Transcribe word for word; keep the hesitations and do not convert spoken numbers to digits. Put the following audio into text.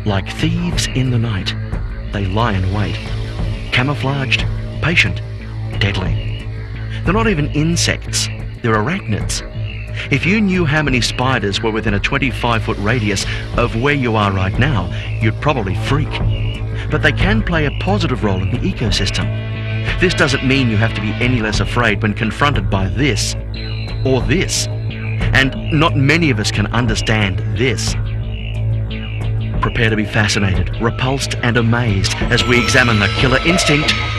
Like thieves in the night, they lie in wait. Camouflaged, patient, deadly. They're not even insects, they're arachnids. If you knew how many spiders were within a twenty-five foot radius of where you are right now, you'd probably freak. But they can play a positive role in the ecosystem. This doesn't mean you have to be any less afraid when confronted by this or this. And not many of us can understand this. Prepare to be fascinated, repulsed and amazed as we examine the killer instinct